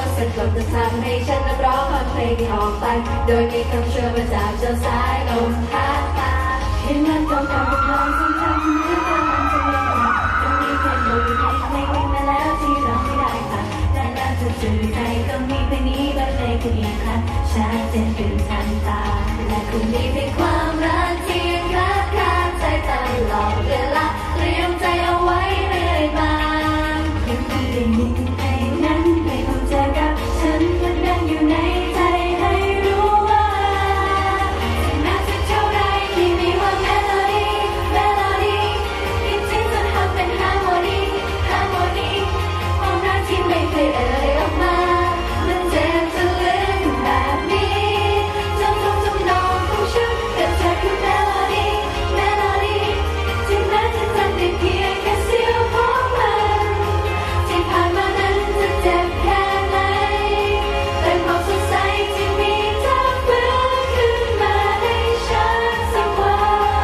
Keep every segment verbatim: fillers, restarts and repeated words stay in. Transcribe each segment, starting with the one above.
สักคำจะทำให้ฉันนับร้องความเพลงที่ออกไปโดยมีคำเชื่อมาจากเจ้าสายลมพัดมาให้มันเก่าๆกับลอยซ้ำๆเหมือนเดิมจะไม่หมดจะมีเพลงบทเพลงเพลงมาแล้วที่เราไม่ได้ฟังและน่าจะจืดใจก็มีเพลงนี้บรรเลงขึ้นอีกครั้งชัดเจนขึ้นทันตาและคงมีเพียงความรักที่ยังค้างคาใจตลอดเวลาเตรียมใจเอาไว้เรื่อยมายังไม่ได้ยินเพลงนั้นเพลงของเธอกับฉันมันดังอยู่ในใจให้รู้ว่าน่าจะเท่าไรที่มีว่าเมโลดี้เมโลดี้จริงๆจนทำเป็นฮาร์โมนีฮาร์โมนีความรักที่ไม่เคยเอ่ยออกมามันเจ็บจนลึกแบบนี้จำจำจำนองของฉันกับเธอคือเมโลดี้เมโลดี้ถึงแม้จะจำได้เพียงแค่เสี้ยวของมันที่ผ่านมานั้นจะเจ็บแค่ไหนแต่ความสดใสที่มีเธอฟื้นขึ้นมาให้ฉันสักวัน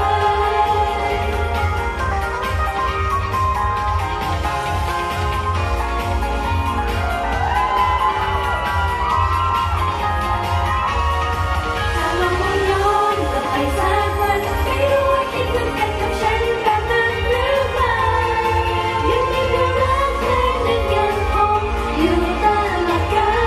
ถ้าลองมองย้อนกลับไปสักวันไม่รู้ว่าคิดเหมือนกันกับฉันแบบนั้นหรือเปล่ายังมีเรื่องรักเพลงนั้นยังคงอยู่ตลอดกาล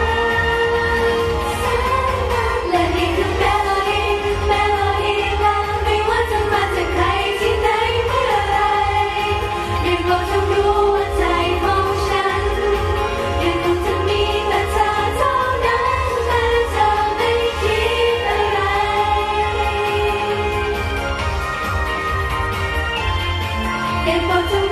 และนี่คือเมโลดี้เมโลดี้นั้นไม่ว่าจะมาจากใครที่ไหนเมื่อไรยังคงจะรู้ว่าใจของฉันยังคงจะมีแต่เธอเท่านั้นแม้เธอไม่คิดอะไรยังคงจะ